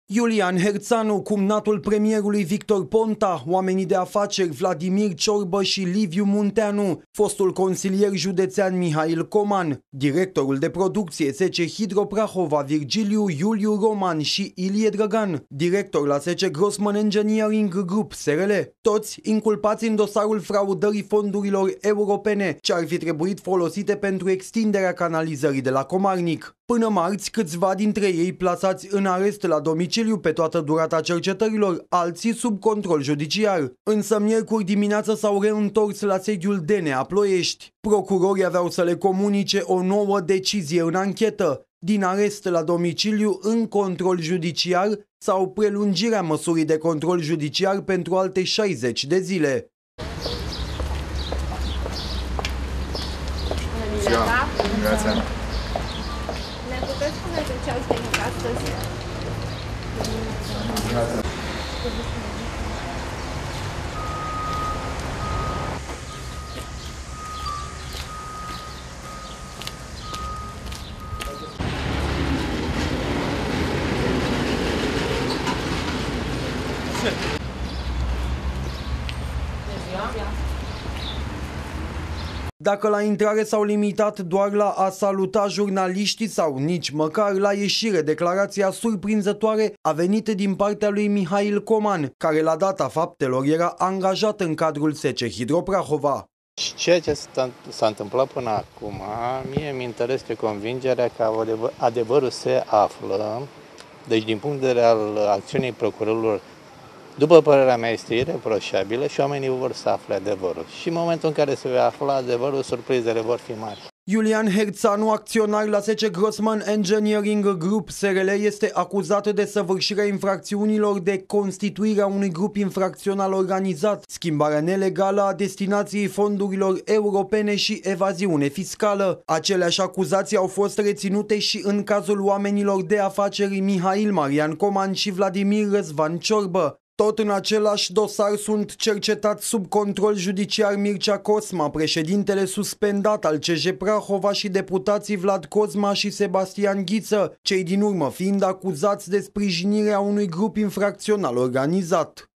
Iulian Herțanu, cumnatul premierului Victor Ponta, oamenii de afaceri Vladimir Ciorbă și Liviu Munteanu, fostul consilier județean Mihail Coman, directorul de producție SC Hydro Prahova Virgiliu Iuliu Roman și Ilie Drăgan, director la SC Grossman Engineering Group SRL, toți inculpați în dosarul fraudării fondurilor europene ce ar fi trebuit folosite pentru extinderea canalizării de la Comarnic. Până marți, câțiva dintre ei plasați în arest la domiciliu pe toată durata cercetărilor, alții sub control judiciar. Însă miercuri dimineață s-au reîntors la sediul DNA Ploiești. Procurorii aveau să le comunice o nouă decizie în anchetă, din arest la domiciliu în control judiciar sau prelungirea măsurii de control judiciar pentru alte 60 de zile. Grazie. Ne puteți spune de ce ați venit astăzi? Dacă la intrare s-au limitat doar la a saluta jurnaliștii sau nici măcar la ieșire, declarația surprinzătoare a venit din partea lui Mihail Coman, care la data faptelor era angajat în cadrul SC Hydro Prahova. Și ceea ce s-a întâmplat până acum, mie mi interesă convingerea că adevărul se află, deci din punct de vedere al acțiunii procurorilor, după părerea mea, este ireproșabilă și oamenii vor să afle adevărul. Și în momentul în care se va afla adevărul, surprizele vor fi mari. Iulian Herțanu, acționar la SC Grossman Engineering Group SRL, este acuzat de săvârșirea infracțiunilor de constituirea unui grup infracțional organizat, schimbarea nelegală a destinației fondurilor europene și evaziune fiscală. Aceleași acuzații au fost reținute și în cazul oamenilor de afaceri Mihail Marian Coman și Vladimir Răzvan Ciorbă. Tot în același dosar sunt cercetați sub control judiciar Mircea Cosma, președintele suspendat al CJ Prahova și deputații Vlad Cosma și Sebastian Ghiță, cei din urmă fiind acuzați de sprijinirea unui grup infracțional organizat.